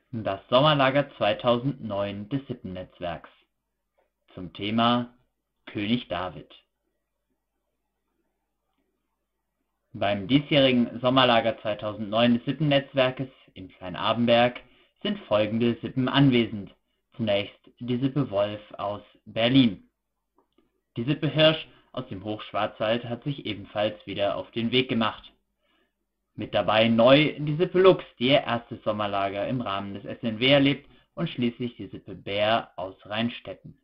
Das Sommerlager 2009 des Sippennetzwerks zum Thema König David. Beim diesjährigen Sommerlager 2009 des Sippennetzwerkes in Kleinarbenberg sind folgende Sippen anwesend. Zunächst die Sippe Wolf aus Berlin. Die Sippe Hirsch aus dem Hochschwarzwald hat sich ebenfalls wieder auf den Weg gemacht. Mit dabei neu die Sippe Luchs, die ihr erstes Sommerlager im Rahmen des SNW erlebt, und schließlich die Sippe Bär aus Rheinstetten.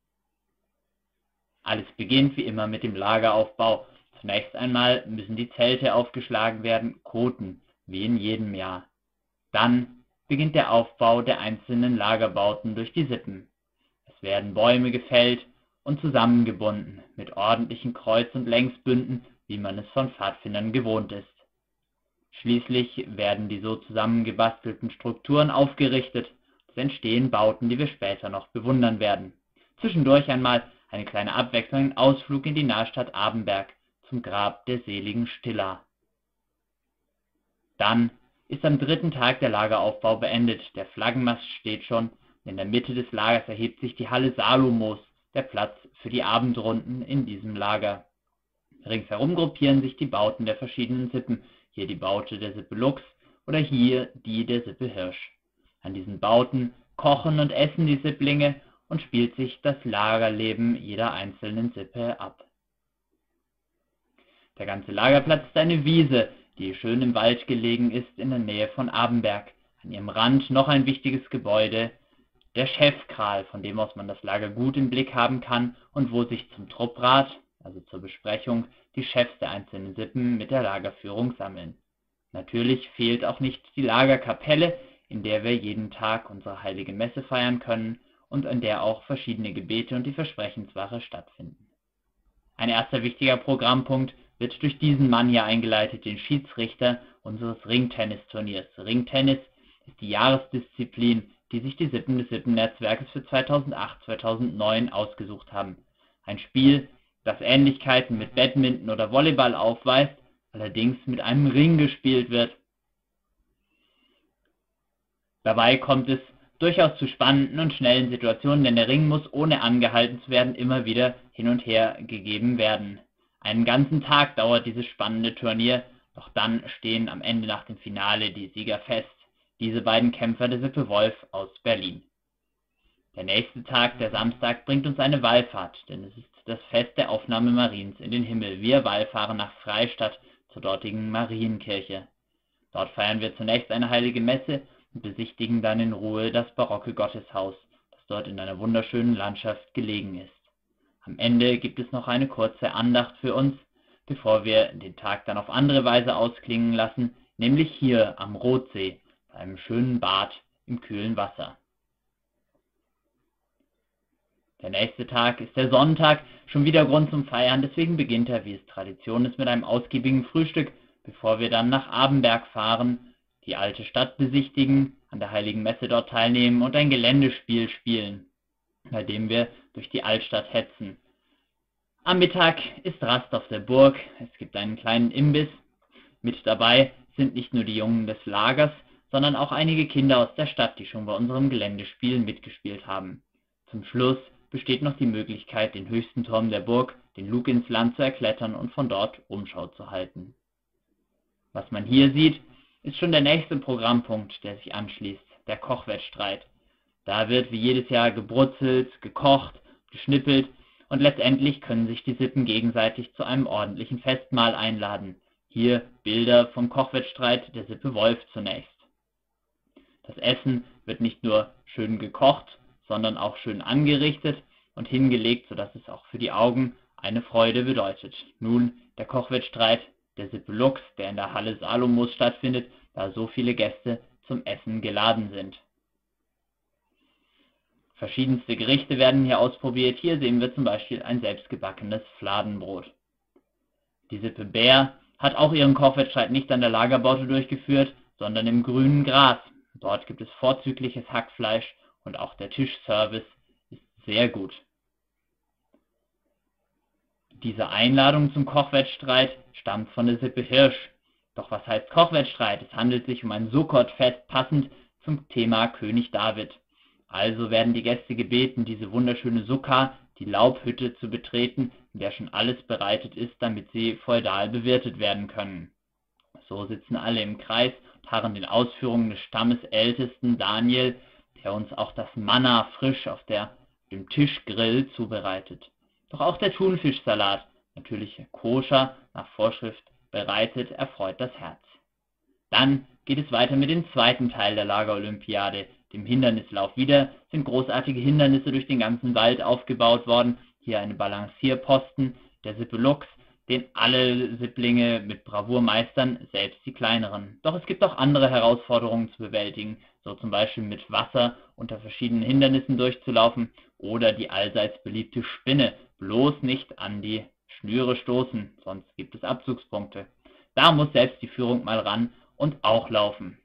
Alles beginnt wie immer mit dem Lageraufbau. Zunächst einmal müssen die Zelte aufgeschlagen werden, Koten, wie in jedem Jahr. Dann beginnt der Aufbau der einzelnen Lagerbauten durch die Sippen. Es werden Bäume gefällt und zusammengebunden mit ordentlichen Kreuz- und Längsbünden, wie man es von Pfadfindern gewohnt ist. Schließlich werden die so zusammengebastelten Strukturen aufgerichtet. Es entstehen Bauten, die wir später noch bewundern werden. Zwischendurch einmal eine kleine Abwechslung, ein Ausflug in die Nahstadt Abenberg zum Grab der seligen Stilla. Dann ist am dritten Tag der Lageraufbau beendet. Der Flaggenmast steht schon. In der Mitte des Lagers erhebt sich die Halle Salomos, der Platz für die Abendrunden in diesem Lager. Ringsherum gruppieren sich die Bauten der verschiedenen Sippen. Hier die Baute der Sippe Luchs oder hier die der Sippe Hirsch. An diesen Bauten kochen und essen die Sipplinge und spielt sich das Lagerleben jeder einzelnen Sippe ab. Der ganze Lagerplatz ist eine Wiese, die schön im Wald gelegen ist in der Nähe von Abenberg. An ihrem Rand noch ein wichtiges Gebäude, der Chefkral, von dem aus man das Lager gut im Blick haben kann und wo sich zum Trupprat, also zur Besprechung, die Chefs der einzelnen Sippen mit der Lagerführung sammeln. Natürlich fehlt auch nicht die Lagerkapelle, in der wir jeden Tag unsere heilige Messe feiern können und an der auch verschiedene Gebete und die Versprechenswache stattfinden. Ein erster wichtiger Programmpunkt wird durch diesen Mann hier eingeleitet, den Schiedsrichter unseres Ringtennisturniers. Ringtennis ist die Jahresdisziplin, die sich die Sippen des Sippennetzwerkes für 2008/2009 ausgesucht haben. Ein Spiel, das Ähnlichkeiten mit Badminton oder Volleyball aufweist, allerdings mit einem Ring gespielt wird. Dabei kommt es durchaus zu spannenden und schnellen Situationen, denn der Ring muss, ohne angehalten zu werden, immer wieder hin und her gegeben werden. Einen ganzen Tag dauert dieses spannende Turnier, doch dann stehen am Ende nach dem Finale die Sieger fest, diese beiden Kämpfer der Sippe Wolf aus Berlin. Der nächste Tag, der Samstag, bringt uns eine Wallfahrt, denn es ist das Fest der Aufnahme Mariens in den Himmel. Wir wallfahren nach Freistadt zur dortigen Marienkirche. Dort feiern wir zunächst eine heilige Messe und besichtigen dann in Ruhe das barocke Gotteshaus, das dort in einer wunderschönen Landschaft gelegen ist. Am Ende gibt es noch eine kurze Andacht für uns, bevor wir den Tag dann auf andere Weise ausklingen lassen, nämlich hier am Rotsee, bei einem schönen Bad im kühlen Wasser. Der nächste Tag ist der Sonntag, schon wieder Grund zum Feiern, deswegen beginnt er, wie es Tradition ist, mit einem ausgiebigen Frühstück, bevor wir dann nach Abenberg fahren, die alte Stadt besichtigen, an der heiligen Messe dort teilnehmen und ein Geländespiel spielen, bei dem wir durch die Altstadt hetzen. Am Mittag ist Rast auf der Burg, es gibt einen kleinen Imbiss. Mit dabei sind nicht nur die Jungen des Lagers, sondern auch einige Kinder aus der Stadt, die schon bei unserem Geländespiel mitgespielt haben. Zum Schluss besteht noch die Möglichkeit, den höchsten Turm der Burg, den Lug ins Land, zu erklettern und von dort Umschau zu halten. Was man hier sieht, ist schon der nächste Programmpunkt, der sich anschließt, der Kochwettstreit. Da wird wie jedes Jahr gebrutzelt, gekocht, geschnippelt und letztendlich können sich die Sippen gegenseitig zu einem ordentlichen Festmahl einladen. Hier Bilder vom Kochwettstreit der Sippe Wolf zunächst. Das Essen wird nicht nur schön gekocht, sondern auch schön angerichtet und hingelegt, sodass es auch für die Augen eine Freude bedeutet. Nun der Kochwettstreit der Sippe Luchs, der in der Halle Salomos stattfindet, da so viele Gäste zum Essen geladen sind. Verschiedenste Gerichte werden hier ausprobiert. Hier sehen wir zum Beispiel ein selbstgebackenes Fladenbrot. Die Sippe Bär hat auch ihren Kochwettstreit nicht an der Lagerbaute durchgeführt, sondern im grünen Gras. Dort gibt es vorzügliches Hackfleisch und auch der Tischservice ist sehr gut. Diese Einladung zum Kochwettstreit stammt von der Sippe Hirsch. Doch was heißt Kochwettstreit? Es handelt sich um ein Sukkot-Fest, passend zum Thema König David. Also werden die Gäste gebeten, diese wunderschöne Sukka, die Laubhütte, zu betreten, in der schon alles bereitet ist, damit sie feudal bewirtet werden können. So sitzen alle im Kreis und harren den Ausführungen des Stammesältesten Daniel, der uns auch das Manna frisch auf dem Tischgrill zubereitet. Doch auch der Thunfischsalat, natürlich koscher, nach Vorschrift bereitet, erfreut das Herz. Dann geht es weiter mit dem zweiten Teil der Lagerolympiade, dem Hindernislauf. Wieder sind großartige Hindernisse durch den ganzen Wald aufgebaut worden. Hier eine Balancierposten der Sippe Lux, den alle Sipplinge mit Bravour meistern, selbst die kleineren. Doch es gibt auch andere Herausforderungen zu bewältigen, so zum Beispiel mit Wasser unter verschiedenen Hindernissen durchzulaufen oder die allseits beliebte Spinne, bloß nicht an die Schnüre stoßen, sonst gibt es Abzugspunkte. Da muss selbst die Führung mal ran und auch laufen.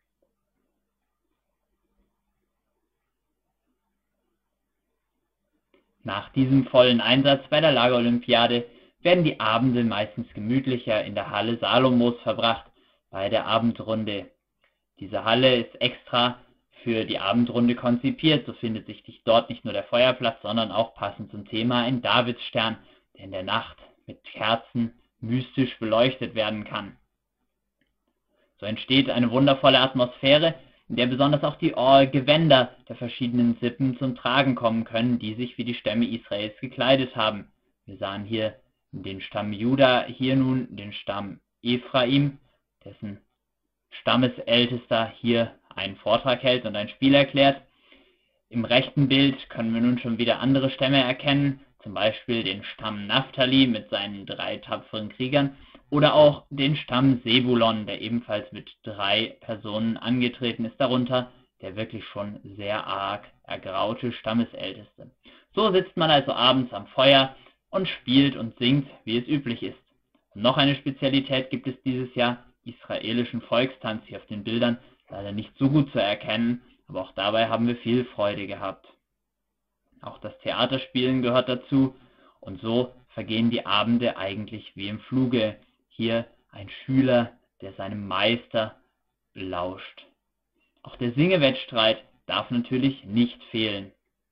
Nach diesem vollen Einsatz bei der Lagerolympiade werden die Abende meistens gemütlicher in der Halle Salomos verbracht, bei der Abendrunde. Diese Halle ist extra für die Abendrunde konzipiert, so findet sich dort nicht nur der Feuerplatz, sondern auch passend zum Thema ein Davidsstern, der in der Nacht mit Kerzen mystisch beleuchtet werden kann. So entsteht eine wundervolle Atmosphäre, in der besonders auch die Gewänder der verschiedenen Sippen zum Tragen kommen können, die sich wie die Stämme Israels gekleidet haben. Wir sahen hier den Stamm Juda, hier nun den Stamm Ephraim, dessen Stammesältester hier einen Vortrag hält und ein Spiel erklärt. Im rechten Bild können wir nun schon wieder andere Stämme erkennen, zum Beispiel den Stamm Naphtali mit seinen 3 tapferen Kriegern oder auch den Stamm Sebulon, der ebenfalls mit 3 Personen angetreten ist, darunter der wirklich schon sehr arg ergraute Stammesälteste. So sitzt man also abends am Feuer und spielt und singt, wie es üblich ist. Und noch eine Spezialität gibt es dieses Jahr, israelischen Volkstanz, hier auf den Bildern leider nicht so gut zu erkennen, aber auch dabei haben wir viel Freude gehabt. Auch das Theaterspielen gehört dazu und so vergehen die Abende eigentlich wie im Fluge. Hier ein Schüler, der seinem Meister lauscht. Auch der Singewettstreit darf natürlich nicht fehlen.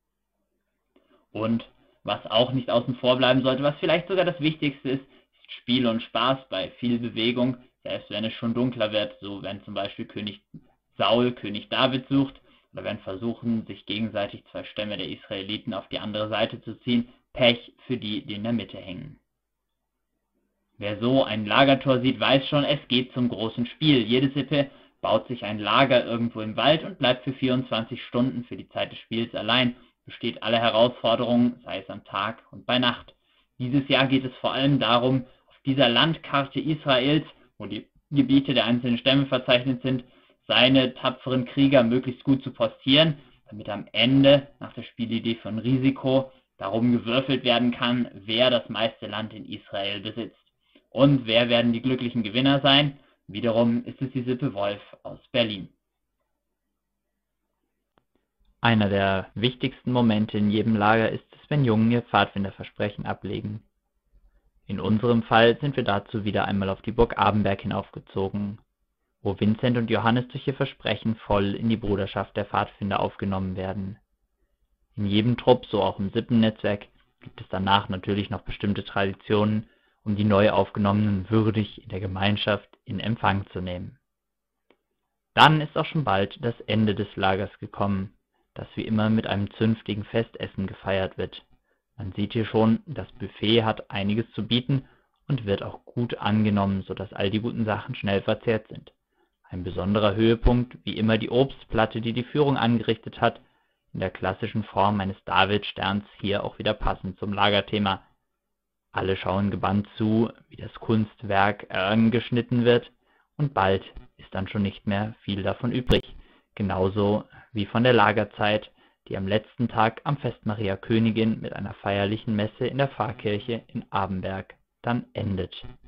Und was auch nicht außen vor bleiben sollte, was vielleicht sogar das Wichtigste ist, ist Spiel und Spaß bei viel Bewegung, selbst wenn es schon dunkler wird, so wenn zum Beispiel König Saul König David sucht oder wenn versuchen, sich gegenseitig 2 Stämme der Israeliten auf die andere Seite zu ziehen, Pech für die, die in der Mitte hängen. Wer so ein Lagertor sieht, weiß schon, es geht zum großen Spiel. Jede Sippe baut sich ein Lager irgendwo im Wald und bleibt für 24 Stunden für die Zeit des Spiels allein, besteht alle Herausforderungen, sei es am Tag und bei Nacht. Dieses Jahr geht es vor allem darum, auf dieser Landkarte Israels, wo die Gebiete der einzelnen Stämme verzeichnet sind, seine tapferen Krieger möglichst gut zu postieren, damit am Ende, nach der Spielidee von Risiko, darum gewürfelt werden kann, wer das meiste Land in Israel besitzt. Und wer werden die glücklichen Gewinner sein? Wiederum ist es die Sippe Wolf aus Berlin. Einer der wichtigsten Momente in jedem Lager ist es, wenn Jungen ihr Pfadfinderversprechen ablegen. In unserem Fall sind wir dazu wieder einmal auf die Burg Abenberg hinaufgezogen, wo Vincent und Johannes durch ihr Versprechen voll in die Bruderschaft der Pfadfinder aufgenommen werden. In jedem Trupp, so auch im Sippennetzwerk, gibt es danach natürlich noch bestimmte Traditionen, um die neu Aufgenommenen würdig in der Gemeinschaft in Empfang zu nehmen. Dann ist auch schon bald das Ende des Lagers gekommen, das wie immer mit einem zünftigen Festessen gefeiert wird. Man sieht hier schon, das Buffet hat einiges zu bieten und wird auch gut angenommen, sodass all die guten Sachen schnell verzehrt sind. Ein besonderer Höhepunkt, wie immer die Obstplatte, die die Führung angerichtet hat, in der klassischen Form eines Davidsterns, hier auch wieder passend zum Lagerthema. Alle schauen gebannt zu, wie das Kunstwerk angeschnitten wird, und bald ist dann schon nicht mehr viel davon übrig. Genauso wie von der Lagerzeit, die am letzten Tag am Fest Maria Königin mit einer feierlichen Messe in der Pfarrkirche in Abenberg dann endet.